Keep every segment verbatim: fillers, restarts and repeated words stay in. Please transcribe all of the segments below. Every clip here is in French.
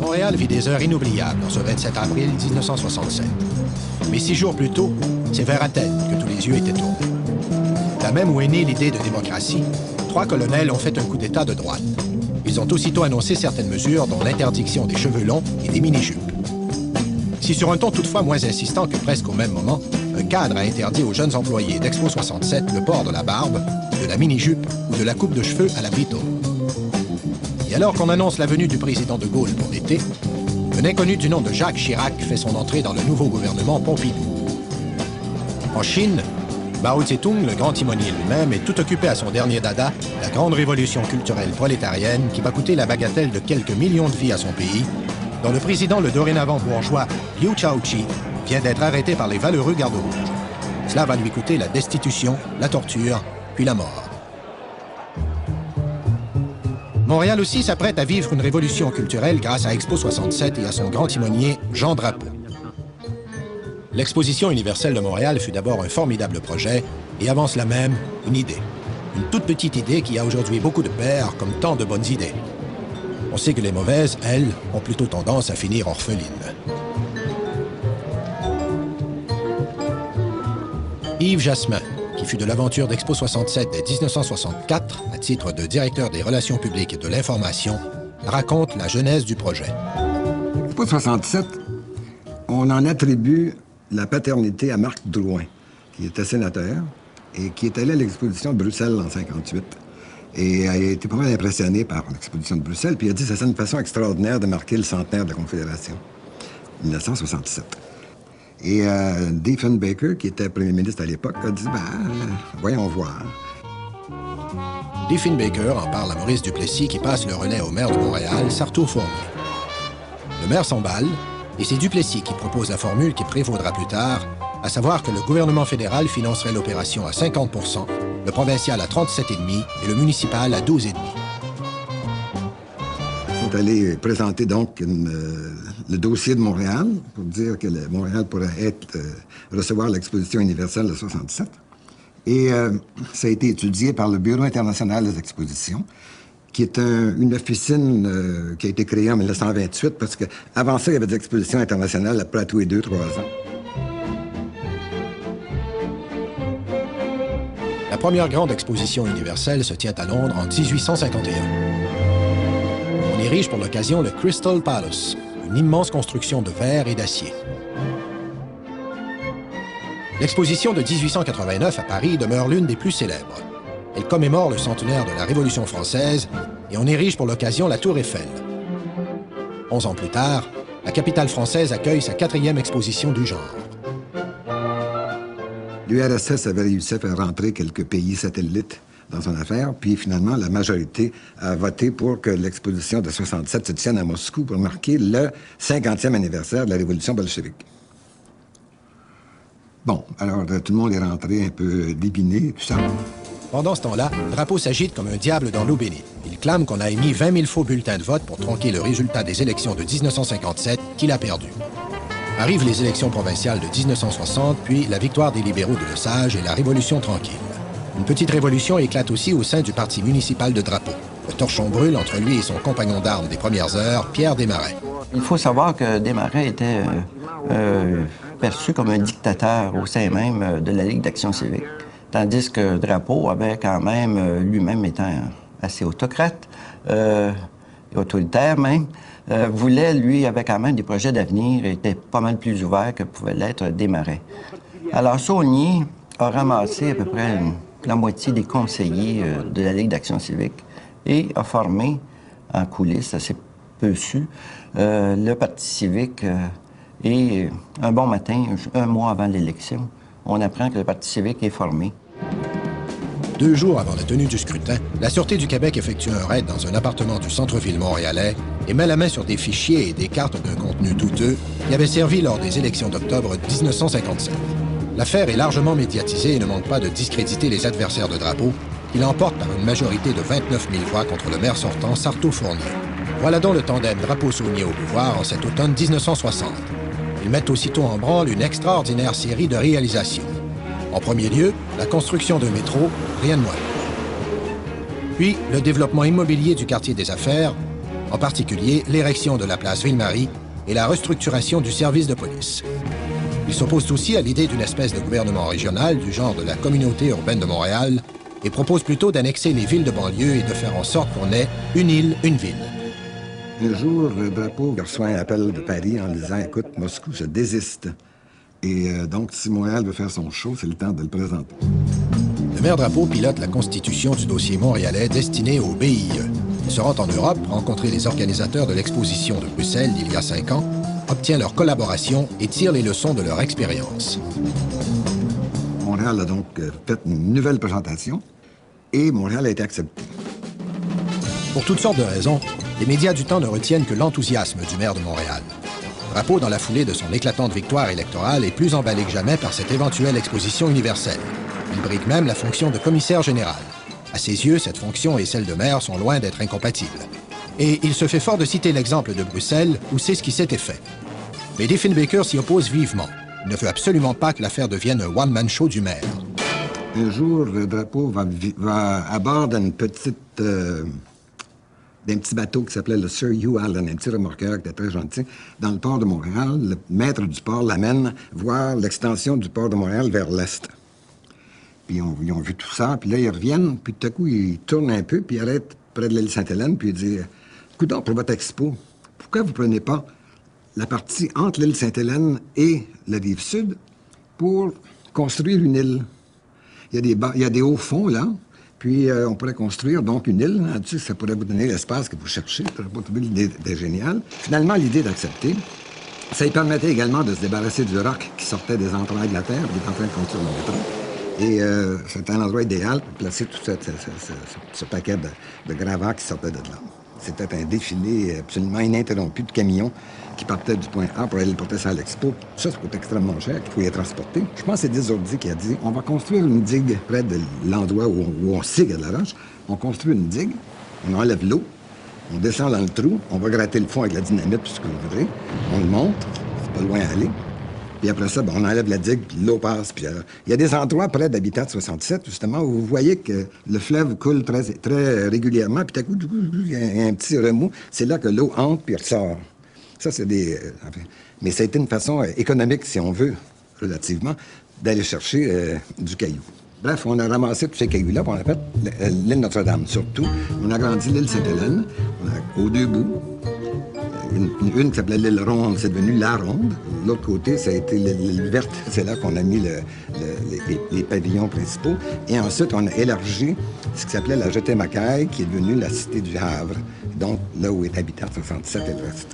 Montréal vit des heures inoubliables en ce vingt-sept avril mille neuf cent soixante-sept. Mais six jours plus tôt, c'est vers Athènes que tous les yeux étaient tournés. Là même où est née l'idée de démocratie, trois colonels ont fait un coup d'État de droite. Ils ont aussitôt annoncé certaines mesures, dont l'interdiction des cheveux longs et des mini-jupes. Si sur un ton toutefois moins insistant que presque au même moment, un cadre a interdit aux jeunes employés d'Expo soixante-sept le port de la barbe, de la mini-jupe ou de la coupe de cheveux à la Brito. Et alors qu'on annonce la venue du président de Gaulle pour l'été, un inconnu du nom de Jacques Chirac fait son entrée dans le nouveau gouvernement Pompidou. En Chine, Mao Tse-tung, le grand timonier lui-même, est tout occupé à son dernier dada, la grande révolution culturelle prolétarienne qui va coûter la bagatelle de quelques millions de vies à son pays, dont le président, le dorénavant bourgeois Liu Shaoqi, vient d'être arrêté par les valeureux gardes rouges. Cela va lui coûter la destitution, la torture, puis la mort. Montréal aussi s'apprête à vivre une révolution culturelle grâce à Expo soixante-sept et à son grand timonier, Jean Drapeau. L'Exposition universelle de Montréal fut d'abord un formidable projet et avant cela même, une idée. Une toute petite idée qui a aujourd'hui beaucoup de pères comme tant de bonnes idées. On sait que les mauvaises, elles, ont plutôt tendance à finir orphelines. Yves Jasmin, qui fut de l'aventure d'Expo soixante-sept dès mille neuf cent soixante-quatre, à titre de directeur des relations publiques et de l'information, raconte la genèse du projet. Expo soixante-sept, on en attribue la paternité à Marc Drouin, qui était sénateur et qui est allé à l'exposition de Bruxelles en cinquante-huit. Et a été pas mal impressionné par l'exposition de Bruxelles, puis il a dit que c'est une façon extraordinaire de marquer le centenaire de la Confédération, mille neuf cent soixante-sept. Et euh, Diefenbaker, qui était premier ministre à l'époque, a dit « ben, voyons voir ». Diefenbaker en parle à Maurice Duplessis, qui passe le relais au maire de Montréal, Sarto Fournier. Le maire s'emballe, et c'est Duplessis qui propose la formule qui prévaudra plus tard, à savoir que le gouvernement fédéral financerait l'opération à cinquante pour cent, le provincial à trente-sept virgule cinq pour cent et le municipal à douze virgule cinq pour cent. Ils sont allés présenter donc une, euh, le dossier de Montréal pour dire que le, Montréal pourrait être, euh, recevoir l'exposition universelle de soixante-sept. Et euh, ça a été étudié par le Bureau international des expositions, qui est un, une officine euh, qui a été créée en mille neuf cent vingt-huit, parce qu'avant ça, il y avait des expositions internationales après tous les deux, trois ans. La première grande exposition universelle se tient à Londres en mille huit cent cinquante et un. On érige pour l'occasion le Crystal Palace, une immense construction de verre et d'acier. L'exposition de mille huit cent quatre-vingt-neuf à Paris demeure l'une des plus célèbres. Elle commémore le centenaire de la Révolution française et on érige pour l'occasion la Tour Eiffel. Onze ans plus tard, la capitale française accueille sa quatrième exposition du genre. L'U R S S avait réussi à faire rentrer quelques pays satellites dans son affaire, puis finalement, la majorité a voté pour que l'exposition de soixante-sept se tienne à Moscou pour marquer le cinquantième anniversaire de la Révolution bolchevique. Bon, alors tout le monde est rentré un peu débiné, tout ça. Pendant ce temps-là, Drapeau s'agite comme un diable dans l'eau bénite. Il clame qu'on a émis vingt mille faux bulletins de vote pour tronquer le résultat des élections de mille neuf cent cinquante-sept qu'il a perdu. Arrivent les élections provinciales de mille neuf cent soixante, puis la victoire des libéraux de Lesage et la Révolution tranquille. Une petite révolution éclate aussi au sein du parti municipal de Drapeau. Le torchon brûle entre lui et son compagnon d'armes des premières heures, Pierre Desmarais. Il faut savoir que Desmarais était euh, euh, perçu comme un dictateur au sein même de la Ligue d'action civique. Tandis que Drapeau avait quand même, euh, lui-même étant assez autocrate, euh, et autoritaire même, euh, voulait, lui, avait quand même des projets d'avenir et était pas mal plus ouvert que pouvait l'être Desmarais. Alors, Saulnier a ramassé à peu près une, la moitié des conseillers euh, de la Ligue d'action civique et a formé, en coulisses, assez peu su, euh, le Parti civique. Euh, et un bon matin, un mois avant l'élection, on apprend que le Parti civique est formé. Deux jours avant la tenue du scrutin, la Sûreté du Québec effectue un raid dans un appartement du centre-ville montréalais et met la main sur des fichiers et des cartes d'un contenu douteux qui avaient servi lors des élections d'octobre mille neuf cent cinquante-sept. L'affaire est largement médiatisée et ne manque pas de discréditer les adversaires de Drapeau, qui l'emportent par une majorité de vingt-neuf mille voix contre le maire sortant, Sarto Fournier. Voilà donc le tandem Drapeau-Saulnier au pouvoir en cet automne mille neuf cent soixante. Ils mettent aussitôt en branle une extraordinaire série de réalisations. En premier lieu, la construction d'un métro, rien de moins. Puis, le développement immobilier du quartier des Affaires en particulier l'érection de la place Ville-Marie et la restructuration du service de police. Il s'oppose aussi à l'idée d'une espèce de gouvernement régional du genre de la Communauté urbaine de Montréal et propose plutôt d'annexer les villes de banlieue et de faire en sorte qu'on ait une île, une ville. Un jour, Drapeau reçoit un appel de Paris en disant « Écoute, Moscou se désiste. » Et euh, donc, si Montréal veut faire son show, c'est le temps de le présenter. Le maire Drapeau pilote la constitution du dossier montréalais destiné au B I E. Il se rend en Europe, rencontrer les organisateurs de l'exposition de Bruxelles d'il y a cinq ans, obtient leur collaboration et tire les leçons de leur expérience. Montréal a donc fait une nouvelle présentation et Montréal a été accepté. Pour toutes sortes de raisons, les médias du temps ne retiennent que l'enthousiasme du maire de Montréal. Drapeau, dans la foulée de son éclatante victoire électorale, est plus emballé que jamais par cette éventuelle exposition universelle. Il brigue même la fonction de commissaire général. À ses yeux, cette fonction et celle de maire sont loin d'être incompatibles. Et il se fait fort de citer l'exemple de Bruxelles, où c'est ce qui s'était fait. Mais Diefenbaker s'y oppose vivement. Il ne veut absolument pas que l'affaire devienne un one-man show du maire. Un jour, le Drapeau va, va à bord d'une petite... Euh, d'un petit bateau qui s'appelait le Sir Hugh Allen, un petit remorqueur qui était très gentil, dans le port de Montréal. Le maître du port l'amène voir l'extension du port de Montréal vers l'est. Puis on, ils ont vu tout ça, puis là, ils reviennent, puis tout à coup, ils tournent un peu, puis ils arrêtent près de l'île Sainte-Hélène, puis ils disent « Coudonc, pour votre expo, pourquoi vous prenez pas la partie entre l'île Sainte-Hélène et la rive sud pour construire une île? Il y a des, ba- il y a des hauts fonds, là, puis euh, on pourrait construire donc une île là-dessus, ça pourrait vous donner l'espace que vous cherchez. Vous pourrez trouver l'idée géniale. » Finalement, l'idée d'accepter, ça lui permettait également de se débarrasser du roc qui sortait des entrailles de la terre, il est en train de construire le métro. Et euh, c'était un endroit idéal pour placer tout ce, ce, ce, ce, ce paquet de, de gravats qui sortait de là. C'était un défilé absolument ininterrompu de camions qui partaient du point A pour aller le porter ça à l'expo. Ça, ça coûte extrêmement cher, il faut y transporter. Je pense que c'est Desordi qui a dit on va construire une digue près de l'endroit où, où on sait qu'il y a de la roche. On construit une digue, on enlève l'eau, on descend dans le trou, on va gratter le fond avec la dynamite, tout ce que vous voudrez. On le monte, c'est pas loin à aller. Puis après ça, ben, on enlève la digue, puis l'eau passe. Puis euh, il y a des endroits près d'Habitat soixante-sept, justement, où vous voyez que le fleuve coule très, très régulièrement, puis tout à coup, il y a un petit remous. C'est là que l'eau entre, puis ressort. Ça, c'est des... Euh, enfin, mais ça a été une façon euh, économique, si on veut, relativement, d'aller chercher euh, du caillou. Bref, on a ramassé tous ces cailloux-là, puis on a fait l'île Notre-Dame, surtout. On a agrandi l'île Sainte-Hélène, aux deux bouts. Une, une qui s'appelait l'île Ronde, c'est devenu la Ronde. L'autre côté, ça a été l'île Verte. C'est là qu'on a mis le, le, les, les pavillons principaux. Et ensuite, on a élargi ce qui s'appelait la Jetée-Macaille, qui est devenue la Cité du Havre. Donc, là où est Habitat soixante-sept et le reste.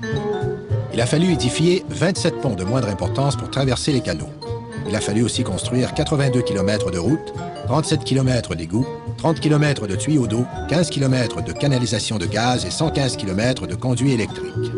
Il a fallu édifier vingt-sept ponts de moindre importance pour traverser les canaux. Il a fallu aussi construire quatre-vingt-deux kilomètres de routes, trente-sept kilomètres d'égouts, trente kilomètres de tuyaux d'eau, quinze kilomètres de canalisation de gaz et cent quinze kilomètres de conduits électriques.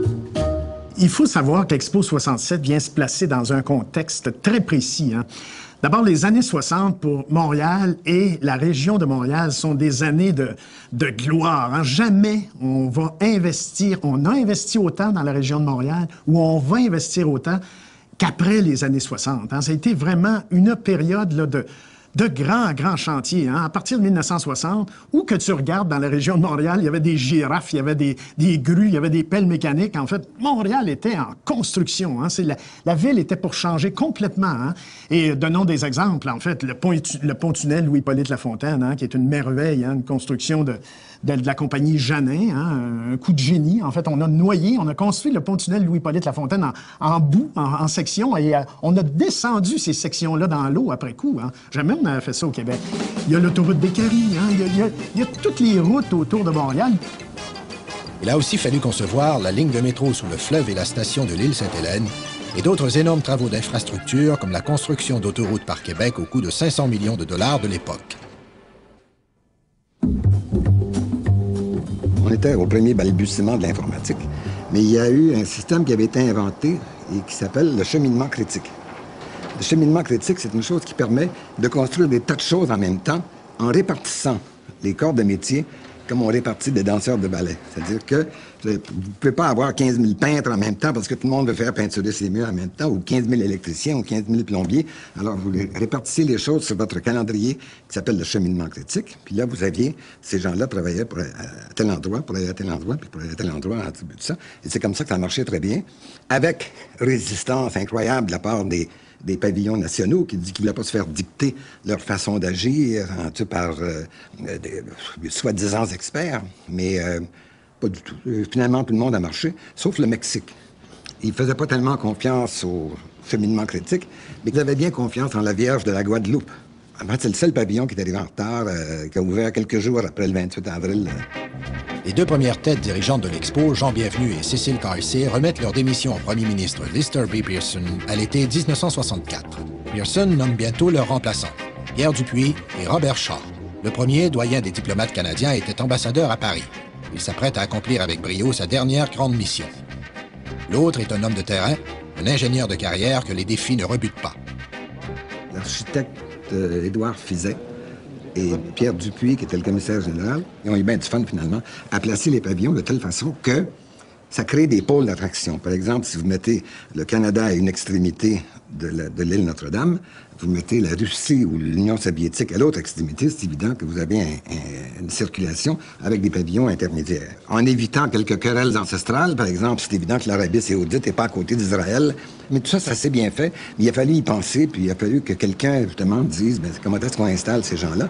Il faut savoir que l'Expo soixante-sept vient se placer dans un contexte très précis, hein. D'abord, les années soixante pour Montréal et la région de Montréal sont des années de, de gloire, hein. Jamais on va investir, on a investi autant dans la région de Montréal ou on va investir autant qu'après les années soixante. Hein. Ça a été vraiment une période là, de, de grands, grands chantiers. Hein. À partir de mille neuf cent soixante, où que tu regardes dans la région de Montréal, il y avait des girafes, il y avait des, des grues, il y avait des pelles mécaniques. En fait, Montréal était en construction. Hein. C'est la, la ville était pour changer complètement. Hein. Et donnons des exemples. En fait, le pont, le pont-tunnel Louis-Hippolyte Lafontaine, hein, qui est une merveille, hein, une construction de... De, de la compagnie Janin, hein, un coup de génie. En fait, on a noyé, on a construit le pont-tunnel Louis-Hippolyte Lafontaine en, en bout, en, en sections, et euh, on a descendu ces sections-là dans l'eau après coup. Hein. J'ai même fait ça au Québec. Il y a l'autoroute des Caries, hein, il, y a, il, y a, il y a toutes les routes autour de Montréal. Il a aussi fallu concevoir la ligne de métro sous le fleuve et la station de l'île Sainte-Hélène, et d'autres énormes travaux d'infrastructure, comme la construction d'autoroutes par Québec au coût de cinq cents millions de dollars de l'époque. On était au premier balbutiement de l'informatique, mais il y a eu un système qui avait été inventé et qui s'appelle le cheminement critique. Le cheminement critique, c'est une chose qui permet de construire des tas de choses en même temps en répartissant les corps de métier comme on répartit des danseurs de ballet. C'est-à-dire que vous ne pouvez pas avoir quinze mille peintres en même temps parce que tout le monde veut faire peinturer ses murs en même temps, ou quinze mille électriciens, ou quinze mille plombiers. Alors, vous répartissez les choses sur votre calendrier qui s'appelle le cheminement critique. Puis là, vous aviez, ces gens-là travaillaient pour, à tel endroit, pour aller à tel endroit, puis pour aller à tel endroit, en tout ça. Et c'est comme ça que ça marchait très bien, avec résistance incroyable de la part des des pavillons nationaux qui disent qu'ils ne voulaient pas se faire dicter leur façon d'agir hein, par euh, des soi-disant experts, mais euh, pas du tout. Finalement, tout le monde a marché, sauf le Mexique. Ils ne faisaient pas tellement confiance au cheminement critique, mais ils avaient bien confiance en la Vierge de la Guadeloupe. En fait, c'est le seul pavillon qui est arrivé en retard, euh, qui a ouvert quelques jours après le vingt-huit avril. Les deux premières têtes dirigeantes de l'Expo, Jean Bienvenu et Cécile Cartier, remettent leur démission au premier ministre Lister B. Pearson à l'été mille neuf cent soixante-quatre. Pearson nomme bientôt leurs remplaçants, Pierre Dupuis et Robert Shaw. Le premier, doyen des diplomates canadiens, était ambassadeur à Paris. Il s'apprête à accomplir avec brio sa dernière grande mission. L'autre est un homme de terrain, un ingénieur de carrière que les défis ne rebutent pas. L'architecte euh, Édouard Fizet et Pierre Dupuis, qui était le commissaire général, ils ont eu bien du fun, finalement, à placer les pavillons de telle façon que ça crée des pôles d'attraction. Par exemple, si vous mettez le Canada à une extrémité de, la, de l'île Notre-Dame, vous mettez la Russie ou l'Union soviétique à l'autre extrémité, c'est évident que vous avez un, un, une circulation avec des pavillons intermédiaires. En évitant quelques querelles ancestrales, par exemple, c'est évident que l'Arabie saoudite n'est pas à côté d'Israël, mais tout ça, ça s'est bien fait. Mais il a fallu y penser, puis il a fallu que quelqu'un, justement, dise, bien, comment est-ce qu'on installe ces gens-là?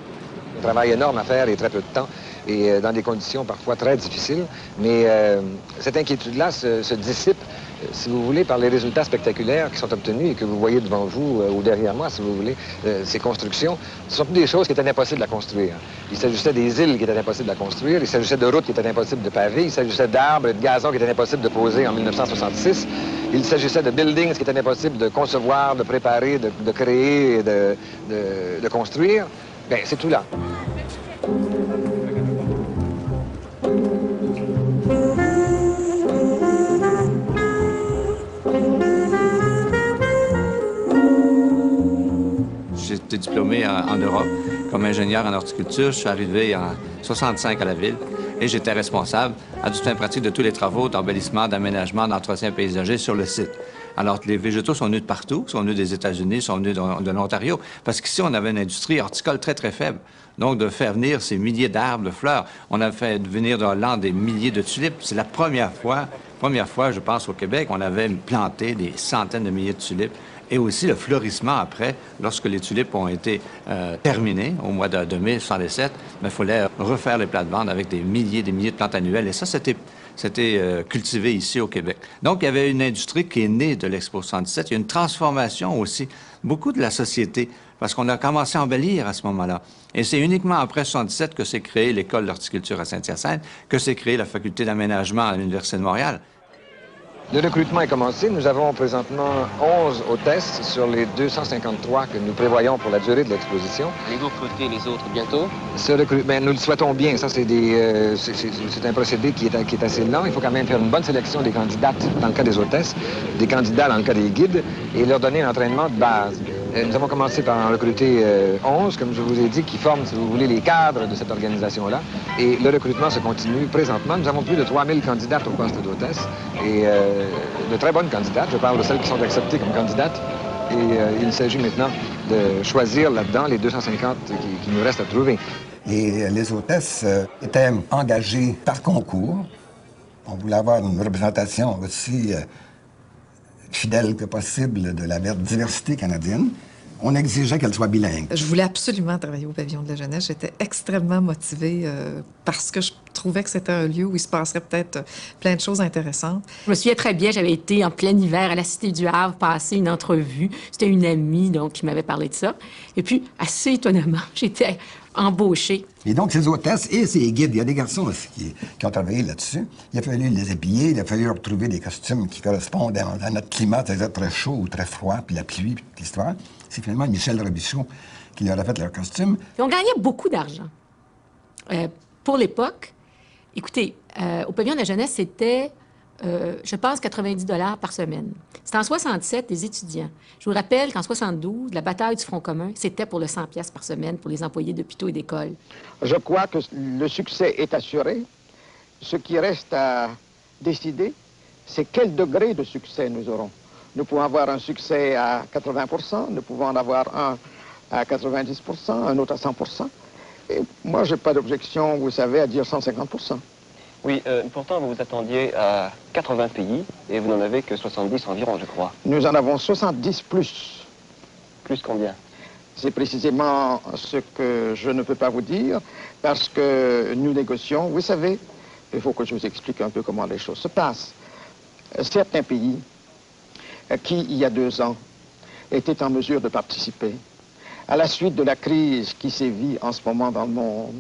Un travail énorme à faire et très peu de temps, et euh, dans des conditions parfois très difficiles. Mais euh, cette inquiétude-là se, se dissipe, euh, si vous voulez, par les résultats spectaculaires qui sont obtenus et que vous voyez devant vous euh, ou derrière moi, si vous voulez. Euh, ces constructions, ce sont toutes des choses qui étaient impossibles à construire. Il s'agissait des îles qui étaient impossibles à construire, il s'agissait de routes qui étaient impossibles de paver, il s'agissait d'arbres et de gazons qui étaient impossibles de poser en mille neuf cent soixante-six, il s'agissait de buildings qui étaient impossibles de concevoir, de préparer, de, de créer et de, de, de construire. Bien, c'est tout là. J'ai été diplômé en, en Europe comme ingénieur en horticulture. Je suis arrivé en soixante-cinq à la ville et j'étais responsable à toute fin pratique de tous les travaux d'embellissement, d'aménagement, d'entretien paysager sur le site. Alors, les végétaux sont venus de partout, sont venus des États-Unis, sont venus de, de l'Ontario, parce qu'ici, on avait une industrie horticole très, très faible. Donc, de faire venir ces milliers d'arbres, de fleurs, on a fait venir dans l'an des milliers de tulipes. C'est la première fois, première fois, je pense, au Québec, on avait planté des centaines de milliers de tulipes. Et aussi le fleurissement après, lorsque les tulipes ont été euh, terminées au mois de, de mai soixante-dix-sept, il fallait refaire les plates-bandes avec des milliers et des milliers de plantes annuelles. Et ça, c'était c'était euh, cultivé ici au Québec. Donc, il y avait une industrie qui est née de l'Expo soixante-dix-sept. Il y a une transformation aussi, beaucoup de la société, parce qu'on a commencé à embellir à ce moment-là. Et c'est uniquement après soixante-dix-sept que s'est créée l'École d'horticulture à Saint-Hyacinthe, que s'est créée la Faculté d'aménagement à l'Université de Montréal. Le recrutement est commencé. Nous avons présentement onze hôtesses sur les deux cent cinquante-trois que nous prévoyons pour la durée de l'exposition. Allez-vous recruter les autres bientôt? Ce recrutement, ben, nous le souhaitons bien. Ça, c'est des, euh, c'est, c'est, c'est un procédé qui est, qui est assez lent. Il faut quand même faire une bonne sélection des candidates dans le cas des hôtesses, des candidats dans le cas des guides, et leur donner un entraînement de base. Euh, nous avons commencé par en recruter euh, onze, comme je vous ai dit, qui forment, si vous voulez, les cadres de cette organisation-là. Et le recrutement se continue présentement. Nous avons plus de trois mille candidates au poste d'hôtesse. Et euh, de très bonnes candidates. Je parle de celles qui sont acceptées comme candidates. Et euh, il s'agit maintenant de choisir là-dedans les deux cent cinquante qui, qui nous restent à trouver. Et les hôtesses euh, étaient engagées par concours. On voulait avoir une représentation aussi euh, fidèle que possible de la diversité canadienne. On exigeait qu'elle soit bilingue. Je voulais absolument travailler au Pavillon de la jeunesse. J'étais extrêmement motivée euh, parce que je trouvais que c'était un lieu où il se passerait peut-être euh, plein de choses intéressantes. Je me souviens très bien, j'avais été en plein hiver à la Cité du Havre passer une entrevue. C'était une amie donc, qui m'avait parlé de ça. Et puis, assez étonnamment, j'étais embauchée. Et donc, ces hôtesses et ces guides, il y a des garçons aussi qui, qui ont travaillé là-dessus. Il a fallu les habiller, il a fallu leur trouver des costumes qui correspondent à, à notre climat, c'est-à-dire très chaud ou très froid, puis la pluie, puis l'histoire. C'est finalement Michel Robichaud qui leur a fait leur costume. Et on gagnait beaucoup d'argent. Euh, pour l'époque, écoutez, euh, au Pavillon de la jeunesse, c'était euh, je pense, quatre-vingt-dix dollars par semaine. C'est en soixante-sept, des étudiants. Je vous rappelle qu'en soixante-douze, la bataille du Front commun, c'était pour le cent piastres par semaine pour les employés d'hôpitaux et d'écoles. Je crois que le succès est assuré. Ce qui reste à décider, c'est quel degré de succès nous aurons. Nous pouvons avoir un succès à quatre-vingts pour cent, nous pouvons en avoir un à quatre-vingt-dix pour cent, un autre à cent pour cent. Et moi, je n'ai pas d'objection, vous savez, à dire cent cinquante pour cent. Oui, euh, pourtant, vous vous attendiez à quatre-vingts pays et vous n'en avez que soixante-dix environ, je crois. Nous en avons soixante-dix plus. Plus combien? C'est précisément ce que je ne peux pas vous dire, parce que nous négocions. Vous savez, il faut que je vous explique un peu comment les choses se passent. Certains pays qui, il y a deux ans, étaient en mesure de participer à la suite de la crise qui sévit en ce moment dans le monde,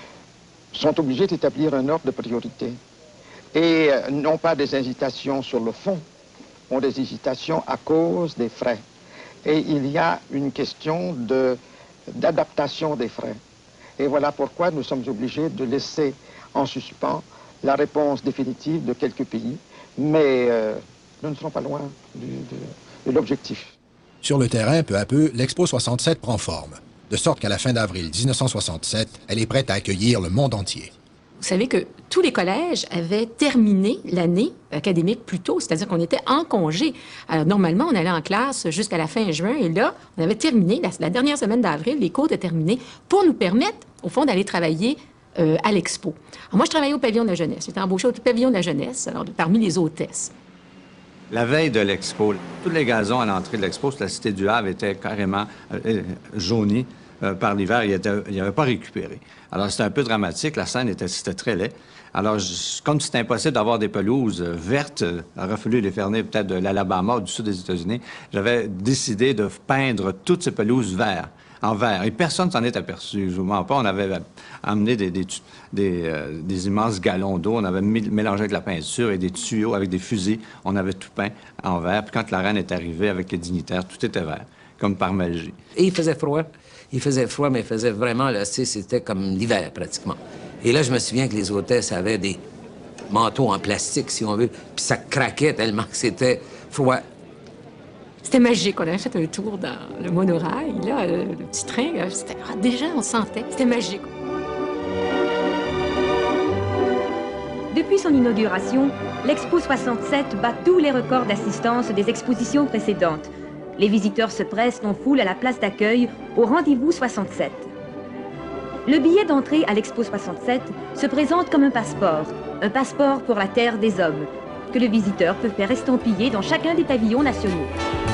sont obligés d'établir un ordre de priorité. Et non pas des hésitations sur le fond, ont des hésitations à cause des frais. Et il y a une question de, d'adaptation des frais. Et voilà pourquoi nous sommes obligés de laisser en suspens la réponse définitive de quelques pays. Mais euh, nous ne serons pas loin du, de, de l'objectif. Sur le terrain, peu à peu, l'Expo soixante-sept prend forme, de sorte qu'à la fin d'avril mille neuf cent soixante-sept, elle est prête à accueillir le monde entier. Vous savez que tous les collèges avaient terminé l'année académique plus tôt, c'est-à-dire qu'on était en congé. Alors, normalement, on allait en classe jusqu'à la fin juin, et là, on avait terminé, la, la dernière semaine d'avril, les cours étaient terminés pour nous permettre, au fond, d'aller travailler euh, à l'Expo. Alors, moi, je travaillais au pavillon de la jeunesse. J'étais embauchée au pavillon de la jeunesse, alors parmi les hôtesses. La veille de l'Expo, tous les gazons à l'entrée de l'Expo sur la Cité du Havre étaient carrément euh, jaunis euh, par l'hiver. Ils n'avaient pas récupéré. Alors, c'était un peu dramatique. La scène était, c'était très laid. Alors, je, comme c'était impossible d'avoir des pelouses euh, vertes, euh, il aurait fallu les faire venir peut-être de l'Alabama ou du sud des États-Unis, j'avais décidé de peindre toutes ces pelouses vertes. En vert. Et personne ne s'en est aperçu. Je vous mens pas. On avait amené des, des, des, euh, des immenses galons d'eau. On avait mélangé avec la peinture et des tuyaux avec des fusils. On avait tout peint en vert. Puis quand la reine est arrivée avec les dignitaires, tout était vert, comme par magie. Et il faisait froid. Il faisait froid, mais il faisait vraiment, là, c'était comme l'hiver, pratiquement. Et là, je me souviens que les hôtesses avaient des manteaux en plastique, si on veut, puis ça craquait tellement que c'était froid. C'était magique. On avait fait un tour dans le monorail, là, le, le petit train. C'était, déjà, on sentait. C'était magique. Depuis son inauguration, l'Expo soixante-sept bat tous les records d'assistance des expositions précédentes. Les visiteurs se pressent en foule à la place d'accueil au rendez-vous soixante-sept. Le billet d'entrée à l'Expo soixante-sept se présente comme un passeport, un passeport pour la terre des hommes, que le visiteur peut faire estampiller dans chacun des pavillons nationaux.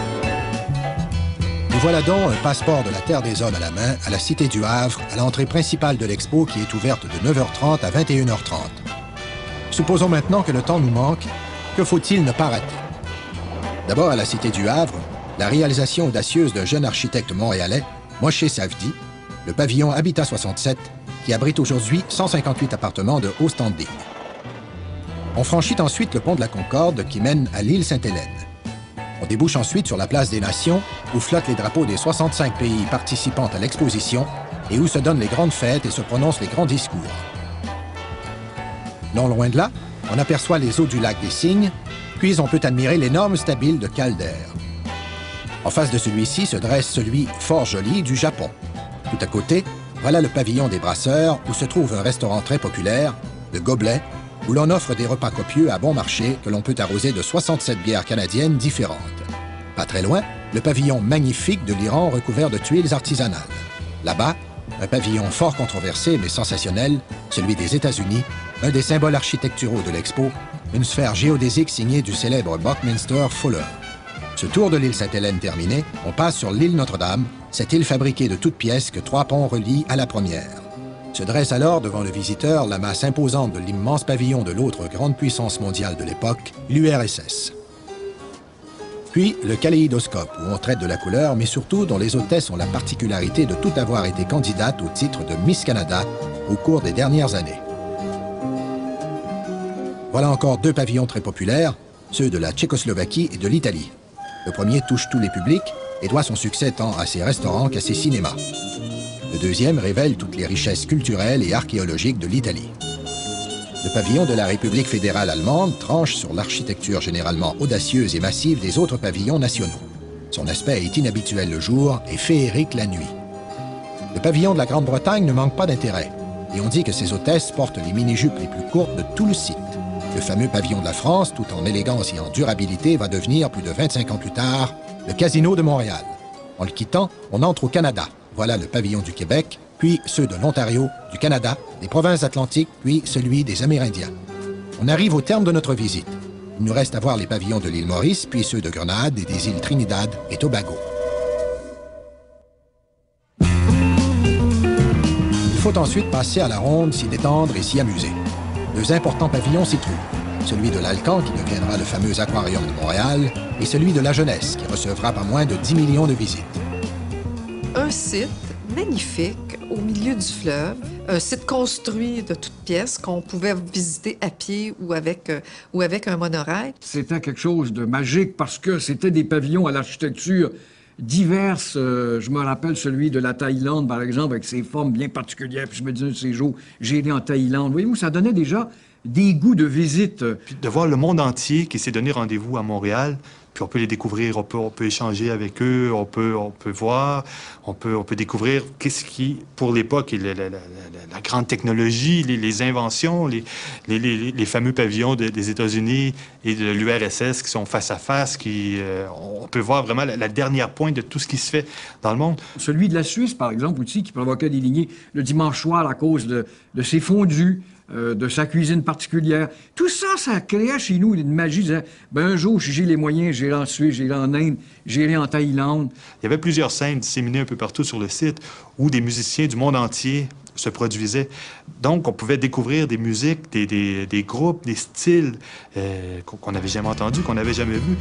Nous voilà donc un passeport de la Terre des Hommes à la main, à la Cité du Havre, à l'entrée principale de l'Expo qui est ouverte de neuf heures trente à vingt et une heures trente. Supposons maintenant que le temps nous manque. Que faut-il ne pas rater? D'abord, à la Cité du Havre, la réalisation audacieuse d'un jeune architecte montréalais, Moshe Savdi, le pavillon Habitat soixante-sept, qui abrite aujourd'hui cent cinquante-huit appartements de haut standing. On franchit ensuite le pont de la Concorde qui mène à l'île Sainte-Hélène. On débouche ensuite sur la place des Nations, où flottent les drapeaux des soixante-cinq pays participant à l'exposition et où se donnent les grandes fêtes et se prononcent les grands discours. Non loin de là, on aperçoit les eaux du lac des Cygnes, puis on peut admirer l'énorme stabile de Calder. En face de celui-ci se dresse celui fort joli du Japon. Tout à côté, voilà le pavillon des brasseurs, où se trouve un restaurant très populaire, le Gobelet, où l'on offre des repas copieux à bon marché que l'on peut arroser de soixante-sept bières canadiennes différentes. Pas très loin, le pavillon magnifique de l'Iran recouvert de tuiles artisanales. Là-bas, un pavillon fort controversé mais sensationnel, celui des États-Unis, un des symboles architecturaux de l'Expo, une sphère géodésique signée du célèbre Buckminster Fuller. Ce tour de l'île Sainte-Hélène terminé, on passe sur l'île Notre-Dame, cette île fabriquée de toutes pièces que trois ponts relient à la première. Se dresse alors devant le visiteur la masse imposante de l'immense pavillon de l'autre grande puissance mondiale de l'époque, l'U R S S. Puis le kaléidoscope, où on traite de la couleur, mais surtout dont les hôtesses ont la particularité de tout avoir été candidates au titre de Miss Canada au cours des dernières années. Voilà encore deux pavillons très populaires, ceux de la Tchécoslovaquie et de l'Italie. Le premier touche tous les publics et doit son succès tant à ses restaurants qu'à ses cinémas. Le deuxième révèle toutes les richesses culturelles et archéologiques de l'Italie. Le pavillon de la République fédérale allemande tranche sur l'architecture généralement audacieuse et massive des autres pavillons nationaux. Son aspect est inhabituel le jour et féerique la nuit. Le pavillon de la Grande-Bretagne ne manque pas d'intérêt, et on dit que ses hôtesses portent les mini-jupes les plus courtes de tout le site. Le fameux pavillon de la France, tout en élégance et en durabilité, va devenir, plus de vingt-cinq ans plus tard, le Casino de Montréal. En le quittant, on entre au Canada. Voilà le pavillon du Québec, puis ceux de l'Ontario, du Canada, des provinces atlantiques, puis celui des Amérindiens. On arrive au terme de notre visite. Il nous reste à voir les pavillons de l'île Maurice, puis ceux de Grenade et des îles Trinidad et Tobago. Il faut ensuite passer à la ronde, s'y détendre et s'y amuser. Deux importants pavillons s'y trouvent. Celui de l'Alcan, qui deviendra le fameux aquarium de Montréal, et celui de la Jeunesse, qui recevra pas moins de dix millions de visites. Un site magnifique au milieu du fleuve, un site construit de toutes pièces qu'on pouvait visiter à pied ou avec, euh, ou avec un monorail. C'était quelque chose de magique parce que c'était des pavillons à l'architecture diverses. Euh, je me rappelle celui de la Thaïlande, par exemple, avec ses formes bien particulières. Puis je me disais, ces jours, j'ai été en Thaïlande. Voyez-vous, ça donnait déjà des goûts de visite. Puis de voir le monde entier qui s'est donné rendez-vous à Montréal, puis on peut les découvrir, on peut, on peut échanger avec eux, on peut, on peut voir, on peut, on peut découvrir qu'est-ce qui, pour l'époque, la, la, la, la grande technologie, les, les inventions, les, les, les, les fameux pavillons de, des États-Unis et de l'U R S S qui sont face à face, qui, euh, on peut voir vraiment la, la dernière pointe de tout ce qui se fait dans le monde. Celui de la Suisse, par exemple, aussi, qui provoquait des lignées le dimanche soir à cause de, de ses fondus, Euh, de sa cuisine particulière. Tout ça, ça créait chez nous une magie. Disait, ben un jour, si j'ai les moyens, j'irai en Suisse, j'irai en Inde, j'irai en Thaïlande. Il y avait plusieurs scènes disséminées un peu partout sur le site où des musiciens du monde entier se produisaient. Donc, on pouvait découvrir des musiques, des, des, des groupes, des styles euh, qu'on n'avait jamais entendus, qu'on n'avait jamais vus.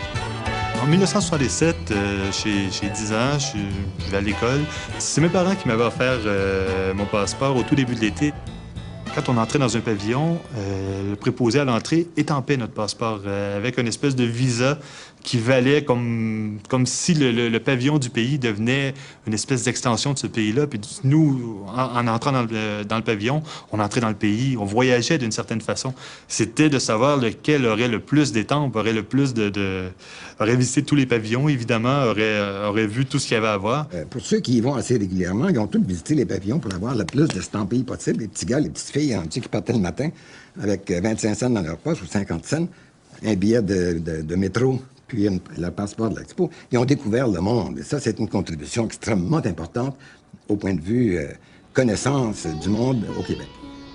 En mille neuf cent soixante-dix-sept, euh, j'ai dix ans, je, je vais à l'école. C'est mes parents qui m'avaient offert euh, mon passeport au tout début de l'été. Quand on entrait dans un pavillon, euh, le préposé à l'entrée étampait notre passeport euh, avec une espèce de visa qui valait comme, comme si le, le, le pavillon du pays devenait une espèce d'extension de ce pays-là. Puis nous, en, en entrant dans le, dans le pavillon, on entrait dans le pays, on voyageait d'une certaine façon. C'était de savoir lequel aurait le plus d'étampes, aurait le plus de, de... aurait visité tous les pavillons, évidemment, aurait, aurait vu tout ce qu'il y avait à voir. Euh, pour ceux qui y vont assez régulièrement, ils ont tous visité les pavillons pour avoir le plus d'estampilles possible. Les petits gars, les petites filles, hein, qui partaient le matin avec vingt-cinq cents dans leur poche ou cinquante cents, un billet de, de, de métro, puis une, le passeport de l'Expo. Ils ont découvert le monde. Et ça, c'est une contribution extrêmement importante au point de vue euh, connaissance du monde au Québec.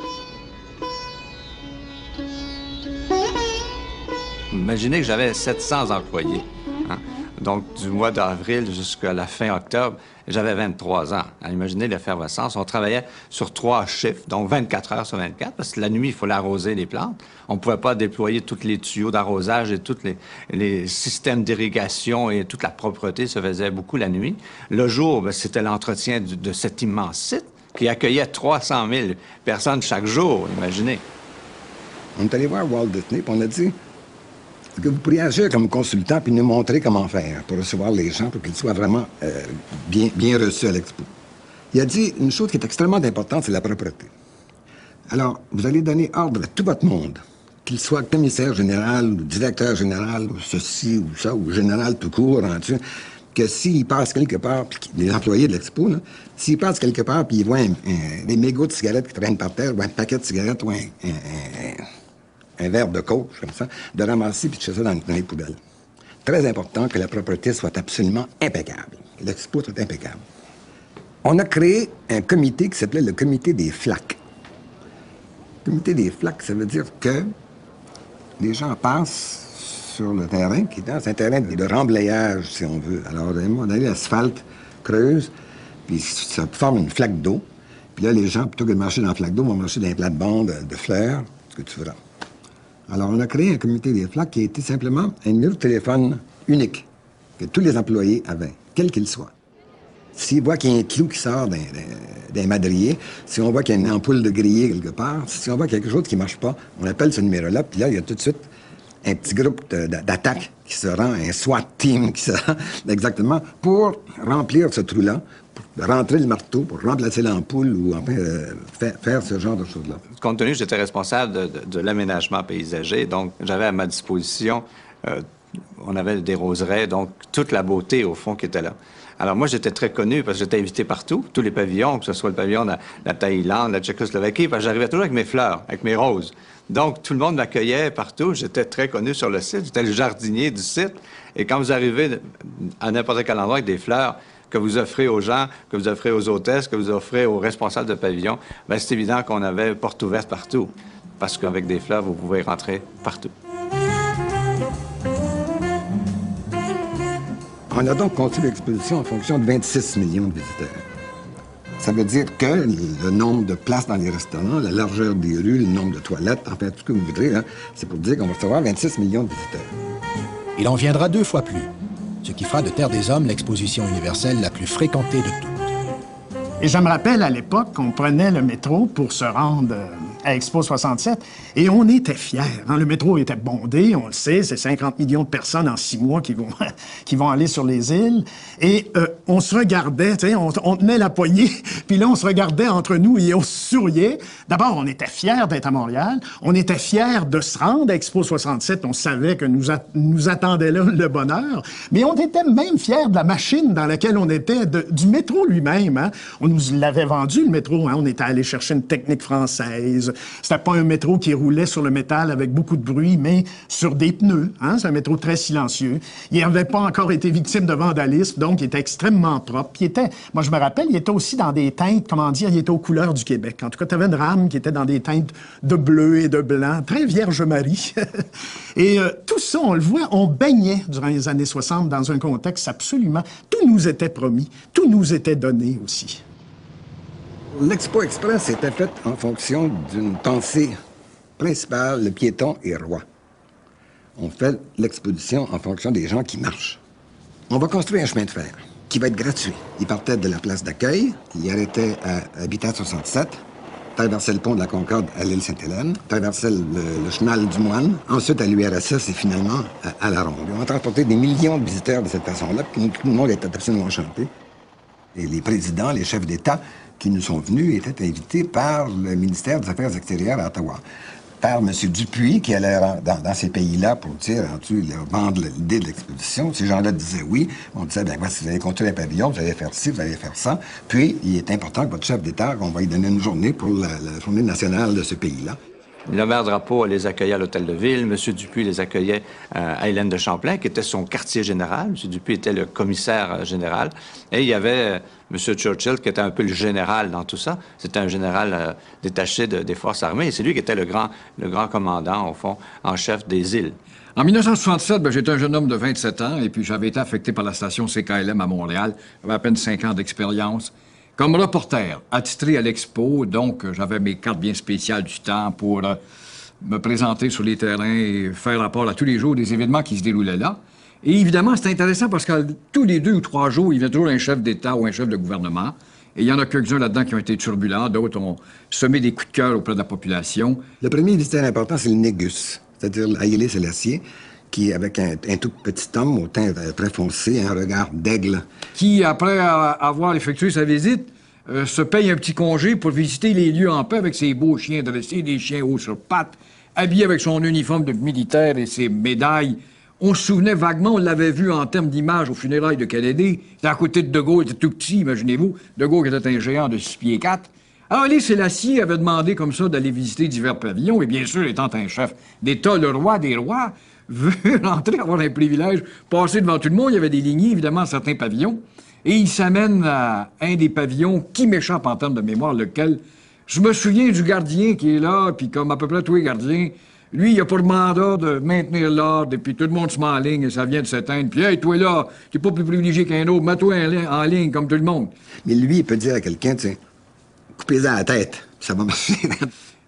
Imaginez que j'avais sept cents employés. Hein? Donc, du mois d'avril jusqu'à la fin octobre, j'avais vingt-trois ans. Alors, imaginez l'effervescence. On travaillait sur trois chiffres, donc vingt-quatre heures sur vingt-quatre, parce que la nuit, il fallait arroser les plantes. On ne pouvait pas déployer tous les tuyaux d'arrosage et tous les, les systèmes d'irrigation et toute la propreté se faisait beaucoup la nuit. Le jour, c'était l'entretien de, de cet immense site qui accueillait trois cent mille personnes chaque jour, imaginez. On est allé voir Walt Disney, puis on a dit que vous pourriez agir comme consultant puis nous montrer comment faire pour recevoir les gens, pour qu'ils soient vraiment euh, bien, bien reçus à l'Expo. Il a dit une chose qui est extrêmement importante, c'est la propreté. Alors, vous allez donner ordre à tout votre monde, qu'il soit commissaire général ou directeur général ou ceci ou ça, ou général tout court, hein, tu sais, que s'ils passent quelque part, puis les employés de l'Expo, s'ils passent quelque part puis ils voient un, un, des mégots de cigarettes qui traînent par terre, ou un paquet de cigarettes, ou un... un, un un verre de coke, comme ça, de ramasser puis de jeter ça dans, dans les poubelles. Très important que la propreté soit absolument impeccable. L'expo soit impeccable. On a créé un comité qui s'appelait le comité des flaques. Le comité des flaques, ça veut dire que les gens passent sur le terrain, qui est dans un terrain de remblayage, si on veut. Alors, on a l'asphalte creuse, puis ça forme une flaque d'eau. Puis là, les gens, plutôt que de marcher dans la flaque d'eau, vont marcher dans les plates-bandes de fleurs, ce que tu voudras. Alors, on a créé un comité des flaques qui a été simplement un numéro de téléphone unique que tous les employés avaient, quel qu'il soit. S'ils voient qu'il y a un clou qui sort d'un, d'un madrier, si on voit qu'il y a une ampoule de grillé quelque part, si on voit quelque chose qui ne marche pas, on appelle ce numéro-là, puis là, il y a tout de suite un petit groupe d'attaque qui se rend, un SWAT team qui se rend, exactement, pour remplir ce trou-là, pour rentrer le marteau, pour remplacer l'ampoule ou enfin, euh, faire, faire ce genre de choses-là. Compte tenu que j'étais responsable de, de, de l'aménagement paysager, donc j'avais à ma disposition, euh, on avait des roseraies, donc toute la beauté, au fond, qui était là. Alors moi, j'étais très connu parce que j'étais invité partout, tous les pavillons, que ce soit le pavillon de la, la Thaïlande, la Tchécoslovaquie, parce que j'arrivais toujours avec mes fleurs, avec mes roses. Donc, tout le monde m'accueillait partout. J'étais très connu sur le site. J'étais le jardinier du site. Et quand vous arrivez à n'importe quel endroit avec des fleurs que vous offrez aux gens, que vous offrez aux hôtesses, que vous offrez aux responsables de pavillon, bien, c'est évident qu'on avait porte ouverte partout. Parce qu'avec des fleurs, vous pouvez rentrer partout. On a donc construit l'exposition en fonction de vingt-six millions de visiteurs. Ça veut dire que le nombre de places dans les restaurants, la largeur des rues, le nombre de toilettes, enfin, tout ce que vous voudrez, hein, c'est pour dire qu'on va recevoir vingt-six millions de visiteurs. Il en viendra deux fois plus, ce qui fera de Terre des Hommes l'exposition universelle la plus fréquentée de toutes. Et je me rappelle, à l'époque, qu'on prenait le métro pour se rendre à Expo soixante-sept, et on était fiers. Hein? Le métro était bondé, on le sait, c'est cinquante millions de personnes en six mois qui vont, qui vont aller sur les îles. Et euh, on se regardait, tu sais, on, on tenait la poignée, puis là, on se regardait entre nous et on se souriait. D'abord, on était fiers d'être à Montréal, on était fiers de se rendre à Expo soixante-sept, on savait que nous, a, nous attendait là le bonheur, mais on était même fiers de la machine dans laquelle on était, de, du métro lui-même. Hein? On nous l'avait vendu, le métro, hein? On était allé chercher une technique française. C'était pas un métro qui roulait sur le métal avec beaucoup de bruit, mais sur des pneus. Hein? C'est un métro très silencieux. Il n'avait pas encore été victime de vandalisme, donc il était extrêmement propre. Il était, moi, je me rappelle, il était aussi dans des teintes, comment dire, il était aux couleurs du Québec. En tout cas, tu avais une rame qui était dans des teintes de bleu et de blanc, très Vierge Marie. Et euh, tout ça, on le voit, on baignait durant les années soixante dans un contexte absolument... Tout nous était promis, tout nous était donné aussi. L'Expo Express était faite en fonction d'une pensée principale, le piéton est roi. On fait l'exposition en fonction des gens qui marchent. On va construire un chemin de fer qui va être gratuit. Il partait de la place d'accueil, il arrêtait à Habitat soixante-sept, traversait le pont de la Concorde à l'île Sainte-Hélène, traversait le, le chenal du Moine, ensuite à l'U R S S et finalement à, à la Ronde. On a transporté des millions de visiteurs de cette façon-là, puis tout le monde était absolument enchanté. Et les présidents, les chefs d'État qui nous sont venus étaient invités par le ministère des Affaires extérieures à Ottawa, par M. Dupuis, qui allait dans, dans ces pays-là pour dire, tu vendre l'idée de l'exposition. Ces gens-là disaient oui. On disait, bien, si vous allez construire un pavillon, vous allez faire ci, vous allez faire ça. Puis, il est important que votre chef d'État, on va lui donner une journée pour la, la journée nationale de ce pays-là. Le maire Drapeau les accueillait à l'Hôtel de Ville. M. Dupuis les accueillait euh, à Hélène de Champlain, qui était son quartier général. M. Dupuis était le commissaire euh, général. Et il y avait euh, M. Churchill, qui était un peu le général dans tout ça. C'était un général euh, détaché de, des forces armées. Et c'est lui qui était le grand, le grand commandant, au fond, en chef des îles. En mille neuf cent soixante-sept, ben, j'étais un jeune homme de vingt-sept ans, et puis j'avais été affecté par la station C K L M à Montréal. J'avais à peine cinq ans d'expérience. Comme reporter, attitré à l'Expo, donc j'avais mes cartes bien spéciales du temps pour euh, me présenter sur les terrains et faire rapport à tous les jours des événements qui se déroulaient là. Et évidemment, c'est intéressant parce que tous les deux ou trois jours, il y avait toujours un chef d'État ou un chef de gouvernement. Et il y en a quelques-uns là-dedans qui ont été turbulents, d'autres ont semé des coups de cœur auprès de la population. Le premier visiteur important, c'est le Négus, c'est-à-dire Haïlé Sélassié, qui, avec un, un tout petit homme au teint très foncé, un regard d'aigle. Qui, après avoir effectué sa visite, euh, se paye un petit congé pour visiter les lieux en paix avec ses beaux chiens dressés, des chiens hauts sur pattes, habillé avec son uniforme de militaire et ses médailles. On se souvenait vaguement, on l'avait vu en termes d'image aux funérailles de Kennedy. C'était à côté de De Gaulle, il était tout petit, imaginez-vous. De Gaulle qui était un géant de six pieds quatre. Alors, Haïlé Sélassié avait demandé comme ça d'aller visiter divers pavillons, et bien sûr, étant un chef d'État, le roi des rois, veut rentrer, avoir un privilège, passer devant tout le monde. Il y avait des lignées, évidemment, à certains pavillons. Et il s'amène à un des pavillons qui m'échappe en termes de mémoire, lequel... Je me souviens du gardien qui est là, puis comme à peu près tous les gardiens, lui, il a pour mandat de maintenir l'ordre, et puis tout le monde se met en ligne, et ça vient de s'éteindre. Puis, hey, toi là, t'es pas plus privilégié qu'un autre, mets-toi en, en ligne comme tout le monde. Mais lui, il peut dire à quelqu'un, tu sais, coupez-en la tête, ça va marcher.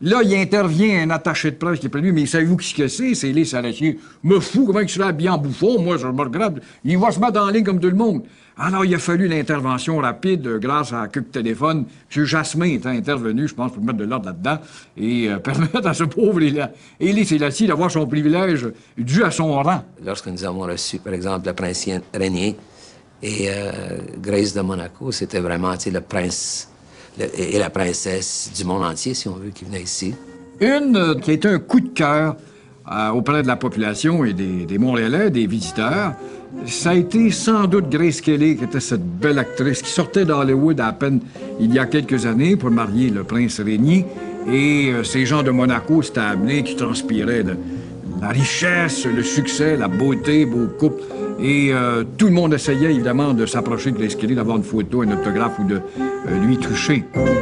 Là, il intervient un attaché de presse qui est près de lui, mais savez-vous qui que c'est? C'est les Salaciers. Me fou, comment il serait habillé en bouffon? Moi, je me regarde. Il va se mettre en ligne comme tout le monde. Alors, il a fallu l'intervention rapide euh, grâce à Cuc Téléphone. M. Jasmin est intervenu, je pense, pour mettre de l'ordre là-dedans et euh, permettre à ce pauvre Élie Sélassié d'avoir son privilège dû à son rang. Lorsque nous avons reçu, par exemple, le prince Régnier et euh, Grace de Monaco, c'était vraiment, tu sais, le prince le, et la princesse du monde entier, si on veut, qui venaient ici. Une euh, qui a été un coup de cœur euh, auprès de la population et des, des Montréalais, des visiteurs, ça a été sans doute Grace Kelly, qui était cette belle actrice qui sortait d'Hollywood à peine il y a quelques années pour marier le prince Régnier. Et euh, ces gens de Monaco s'étaient amenés, qui transpiraient de la richesse, le succès, la beauté, beau couple. Et euh, tout le monde essayait évidemment de s'approcher de Grace Kelly, d'avoir une photo, un autographe ou de euh, lui toucher.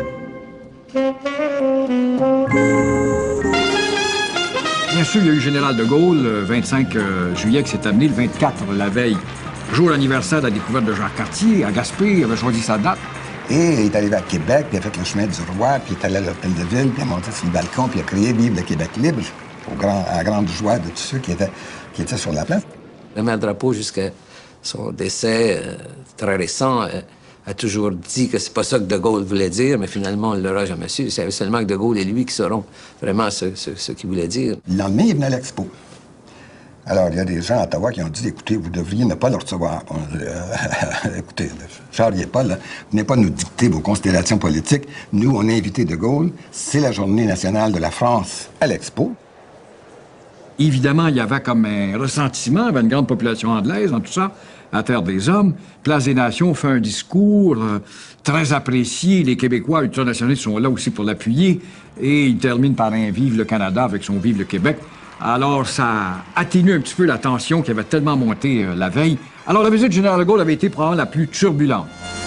Bien sûr, il y a eu le général de Gaulle, le vingt-cinq juillet, qui s'est amené, le vingt-quatre, la veille, jour anniversaire de la découverte de Jacques Cartier, à Gaspé, il avait choisi sa date. Et il est arrivé à Québec, puis il a fait le chemin du roi, puis il est allé à l'hôtel de ville, puis il a monté sur le balcon, puis il a crié « Vive le Québec libre », au grand, à la grande joie de tous ceux qui étaient, qui étaient sur la place. Le maire Drapeau, jusqu'à son décès euh, très récent, euh, a toujours dit que c'est pas ça que De Gaulle voulait dire, mais finalement, on ne l'aura jamais su. C'est seulement que De Gaulle et lui qui sauront vraiment ce, ce, ce qu'il voulait dire. Le lendemain, il venait à l'Expo. Alors, il y a des gens à Ottawa qui ont dit, écoutez, vous devriez ne pas le recevoir. On, euh, écoutez, charriez pas, là. Venez pas nous dicter vos constellations politiques. Nous, on a invité De Gaulle. C'est la journée nationale de la France à l'Expo. Évidemment, il y avait comme un ressentiment, il y avait une grande population anglaise dans tout ça, à Terre des Hommes. Place des Nations fait un discours euh, très apprécié. Les Québécois ultranationalistes sont là aussi pour l'appuyer. Et il termine par un « Vive le Canada » avec son « Vive le Québec ». Alors, ça atténue un petit peu la tension qui avait tellement monté euh, la veille. Alors, la visite du général de Gaulle avait été probablement la plus turbulente.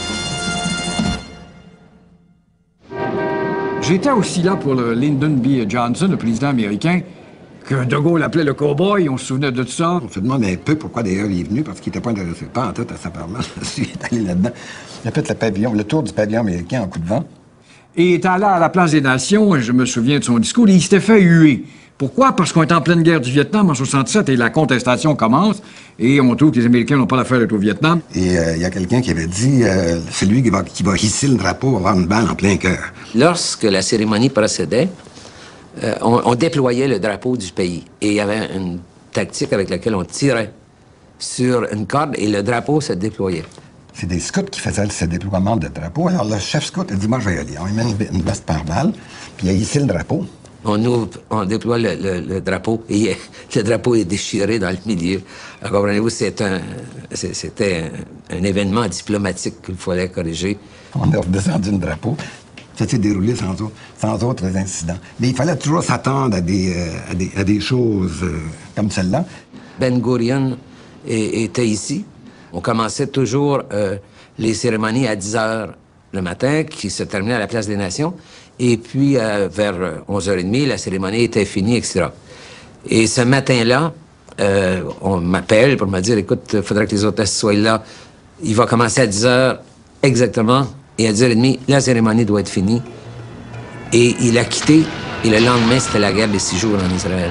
J'étais aussi là pour le Lyndon B. Johnson, le président américain, que De Gaulle appelait le cow-boy, on se souvenait de tout ça. On se demande un peu pourquoi d'ailleurs il est venu, parce qu'il n'était pas intéressé, pas en tête à sa permanence. Il est allé là-dedans. Il a fait le pavillon, le tour du pavillon américain en coup de vent. Et il est allé à la Place des Nations, et je me souviens de son discours, et il s'était fait huer. Pourquoi? Parce qu'on est en pleine guerre du Vietnam en soixante-sept et la contestation commence et on trouve que les Américains n'ont pas l'affaire d'être au Vietnam. Et il euh, y a quelqu'un qui avait dit euh, c'est lui qui va, qui va hisser le drapeau avoir une balle en plein cœur. Lorsque la cérémonie procédait, euh, on, on déployait le drapeau du pays et il y avait une tactique avec laquelle on tirait sur une corde et le drapeau se déployait. C'est des scouts qui faisaient ce déploiement de drapeau. Alors le chef scout a dit moi je vais y aller. On lui met une, une veste par balle puis il a hissé le drapeau. On ouvre, on déploie le, le, le drapeau et le drapeau est déchiré dans le milieu. Alors, comprenez-vous, c'est un, c'était un, un événement diplomatique qu'il fallait corriger. On a redescendu le drapeau. Ça s'est déroulé sans, sans autres incidents. Mais il fallait toujours s'attendre à des, euh, à des, à des choses euh, comme celle-là. Ben Gurion était ici. On commençait toujours euh, les cérémonies à dix heures le matin, qui se terminaient à la Place des Nations. Et puis, euh, vers onze heures trente, la cérémonie était finie, et cetera. Et ce matin-là, euh, on m'appelle pour me dire, écoute, il faudrait que les hôtesses soient là. Il va commencer à dix heures exactement. Et à dix heures trente, la cérémonie doit être finie. Et il a quitté. Et le lendemain, c'était la guerre des six jours en Israël.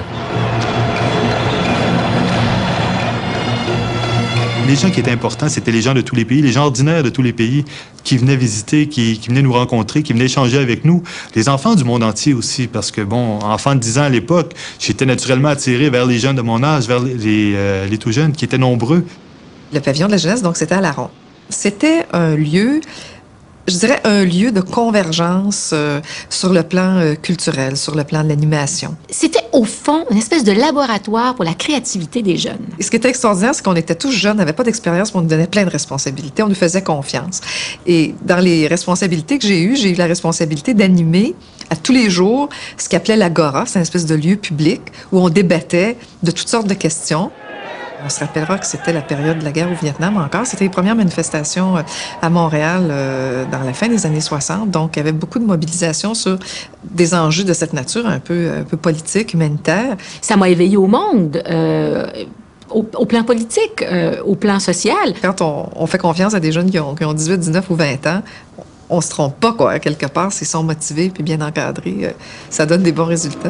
Les gens qui étaient importants, c'était les gens de tous les pays, les gens ordinaires de tous les pays qui venaient visiter, qui, qui venaient nous rencontrer, qui venaient échanger avec nous. Les enfants du monde entier aussi, parce que, bon, enfant de dix ans à l'époque, j'étais naturellement attiré vers les jeunes de mon âge, vers les, les, euh, les tout jeunes, qui étaient nombreux. Le pavillon de la jeunesse, donc, c'était à Laron. C'était un lieu, je dirais, un lieu de convergence euh, sur le plan euh, culturel, sur le plan de l'animation. C'était, au fond, une espèce de laboratoire pour la créativité des jeunes. Et ce qui était extraordinaire, c'est qu'on était tous jeunes, n'avait pas d'expérience, mais on nous donnait plein de responsabilités, on nous faisait confiance. Et dans les responsabilités que j'ai eues, j'ai eu la responsabilité d'animer à tous les jours ce qu'on appelait l'Agora, c'est une espèce de lieu public où on débattait de toutes sortes de questions. On se rappellera que c'était la période de la guerre au Vietnam encore. C'était les premières manifestations à Montréal euh, dans la fin des années soixante. Donc, il y avait beaucoup de mobilisation sur des enjeux de cette nature, un peu, un peu politique, humanitaire. Ça m'a éveillée au monde, euh, au, au plan politique, euh, au plan social. Quand on, on fait confiance à des jeunes qui ont, qui ont dix-huit, dix-neuf ou vingt ans, on se trompe pas, quoi. Quelque part, s'ils sont motivés puis bien encadrés, euh, ça donne des bons résultats.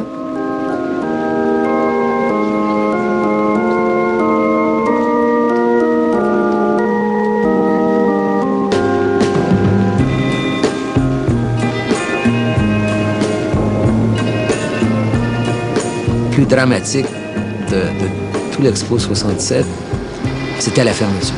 Le plus dramatique de, de tout l'Expo soixante-sept, c'était la fermeture.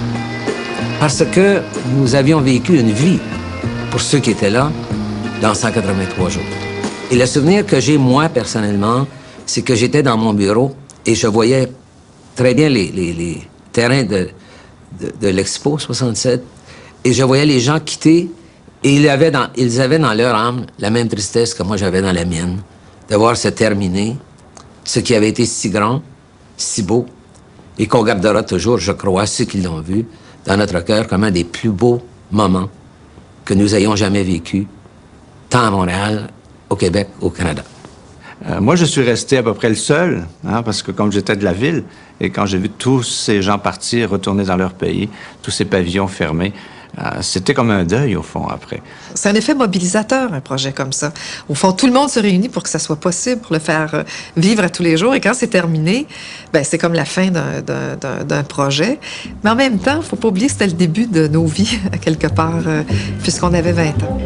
Parce que nous avions vécu une vie, pour ceux qui étaient là, dans cent quatre-vingt-trois jours. Et le souvenir que j'ai, moi, personnellement, c'est que j'étais dans mon bureau et je voyais très bien les, les, les terrains de, de, de l'Expo soixante-sept et je voyais les gens quitter et ils avaient, dans, ils avaient dans leur âme la même tristesse que moi j'avais dans la mienne, de voir se terminer ce qui avait été si grand, si beau, et qu'on gardera toujours, je crois, ceux qui l'ont vu, dans notre cœur comme un des plus beaux moments que nous ayons jamais vécu, tant à Montréal, au Québec, au Canada. Euh, moi, je suis resté à peu près le seul, hein, parce que comme j'étais de la ville, et quand j'ai vu tous ces gens partir, retourner dans leur pays, tous ces pavillons fermés, euh, c'était comme un deuil, au fond, après. C'est un effet mobilisateur, un projet comme ça. Au fond, tout le monde se réunit pour que ça soit possible, pour le faire euh, vivre à tous les jours. Et quand c'est terminé, ben, c'est comme la fin d'un projet. Mais en même temps, il ne faut pas oublier que c'était le début de nos vies, quelque part, euh, puisqu'on avait vingt ans.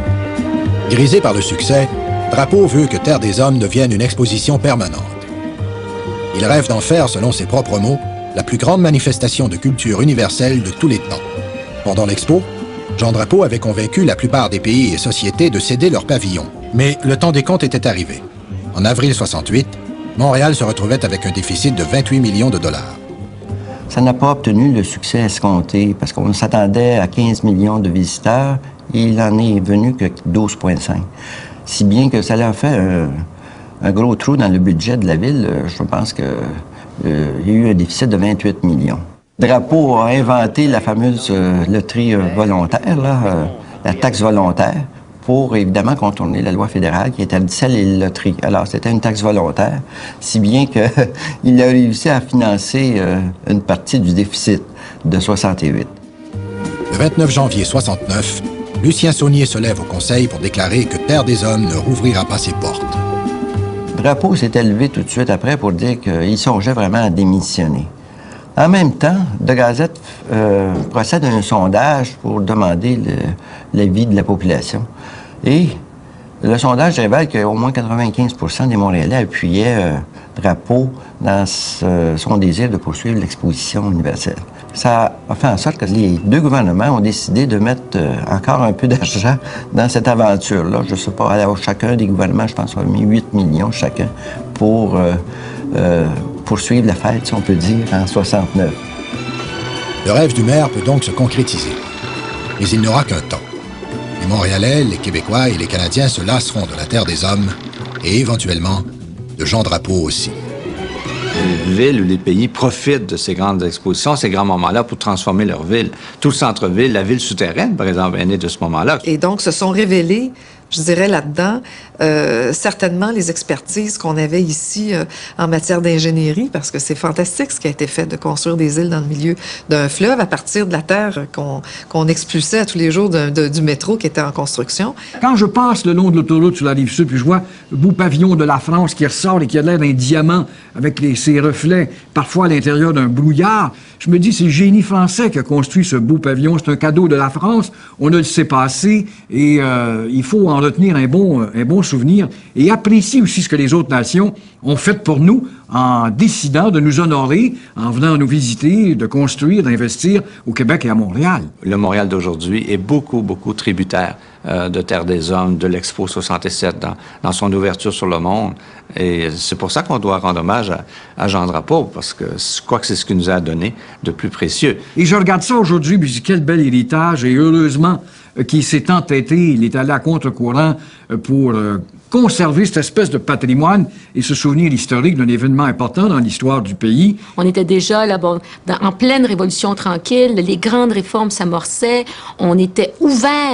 Grisé par le succès, Drapeau veut que Terre des Hommes devienne une exposition permanente. Il rêve d'en faire, selon ses propres mots, la plus grande manifestation de culture universelle de tous les temps. Pendant l'expo, Jean Drapeau avait convaincu la plupart des pays et sociétés de céder leurs pavillons. Mais le temps des comptes était arrivé. En avril soixante-huit, Montréal se retrouvait avec un déficit de vingt-huit millions de dollars. Ça n'a pas obtenu le succès escompté parce qu'on s'attendait à quinze millions de visiteurs et il en est venu que douze virgule cinq. Si bien que ça leur a fait un, un gros trou dans le budget de la ville. Je pense qu'il euh, y a eu un déficit de vingt-huit millions. Drapeau a inventé la fameuse euh, loterie euh, volontaire, là, euh, la taxe volontaire, pour évidemment contourner la loi fédérale qui interdisait les loteries. Alors, c'était une taxe volontaire, si bien qu'il a réussi à financer euh, une partie du déficit de soixante-huit. Le vingt-neuf janvier soixante-neuf, Lucien Saunier se lève au Conseil pour déclarer que Terre des Hommes ne rouvrira pas ses portes. Drapeau s'était levé tout de suite après pour dire qu'il songeait vraiment à démissionner. En même temps, De Gazette euh, procède à un sondage pour demander l'avis de la population. Et le sondage révèle qu'au moins quatre-vingt-quinze pour cent des Montréalais appuyaient euh, Drapeau dans ce, son désir de poursuivre l'exposition universelle. Ça a fait en sorte que les deux gouvernements ont décidé de mettre euh, encore un peu d'argent dans cette aventure-là. Je ne sais pas, alors chacun des gouvernements, je pense, a mis huit millions chacun pour euh, euh, poursuivre la fête, si on peut dire, en soixante-neuf. Le rêve du maire peut donc se concrétiser. Mais il n'aura qu'un temps. Les Montréalais, les Québécois et les Canadiens se lasseront de la Terre des Hommes et éventuellement de Jean Drapeau aussi. Les villes ou les pays profitent de ces grandes expositions, ces grands moments-là pour transformer leur ville. Tout le centre-ville, la ville souterraine, par exemple, est née de ce moment-là. Et donc, se sont révélés, je dirais là-dedans, euh, certainement les expertises qu'on avait ici euh, en matière d'ingénierie, parce que c'est fantastique ce qui a été fait de construire des îles dans le milieu d'un fleuve à partir de la terre qu'on qu'on expulsait à tous les jours de, de, du métro qui était en construction. Quand je passe le long de l'autoroute sur la rive sud, puis je vois le beau pavillon de la France qui ressort et qui a l'air d'un diamant avec les, ses reflets, parfois à l'intérieur d'un brouillard, je me dis, c'est le génie français qui a construit ce beau pavillon. C'est un cadeau de la France. On a le sait passer et euh, il faut en retenir un bon, un bon souvenir et apprécier aussi ce que les autres nations ont fait pour nous en décidant de nous honorer, en venant nous visiter, de construire, d'investir au Québec et à Montréal. Le Montréal d'aujourd'hui est beaucoup, beaucoup tributaire euh, de Terre des Hommes, de l'Expo soixante-sept dans, dans son ouverture sur le monde. Et c'est pour ça qu'on doit rendre hommage à, à Jean Drapeau, parce que je crois que c'est ce qu'il nous a donné de plus précieux. Et je regarde ça aujourd'hui, puis je dis quel bel héritage, et heureusement euh, qu'il s'est entêté, il est allé à contre-courant euh, pour euh, conserver cette espèce de patrimoine et se souvenir historique d'un événement important dans l'histoire du pays. On était déjà là, bon, dans, en pleine révolution tranquille, les grandes réformes s'amorçaient, on était ouvert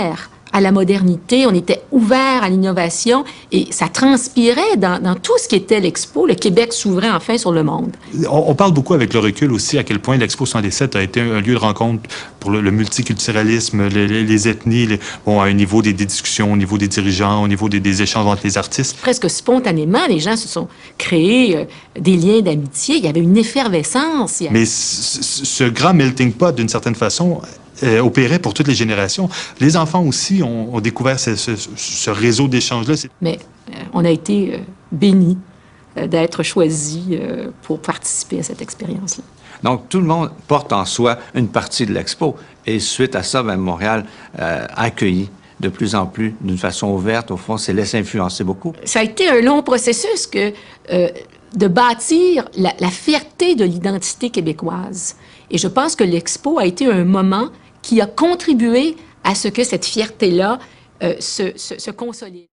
à la modernité, on était ouvert à l'innovation et ça transpirait dans, dans tout ce qui était l'Expo. Le Québec s'ouvrait enfin sur le monde. On, on parle beaucoup avec le recul aussi à quel point l'Expo soixante-dix-sept a été un lieu de rencontre pour le, le multiculturalisme, les, les, les ethnies, les, bon, à un niveau des, des discussions, au niveau des dirigeants, au niveau des, des échanges entre les artistes. Presque spontanément, les gens se sont créés euh, des liens d'amitié. Il y avait une effervescence. Mais ce, ce grand melting pot, d'une certaine façon, Euh, opérait pour toutes les générations. Les enfants aussi ont, ont découvert ce, ce, ce réseau d'échanges-là. Mais euh, on a été euh, bénis euh, d'être choisis euh, pour participer à cette expérience-là. Donc, tout le monde porte en soi une partie de l'Expo. Et suite à ça, bien, Montréal euh, a accueilli de plus en plus, d'une façon ouverte, au fond, s'est laissé influencer beaucoup. Ça a été un long processus que, euh, de bâtir la, la fierté de l'identité québécoise. Et je pense que l'Expo a été un moment qui a contribué à ce que cette fierté-là euh, se, se, se consolide.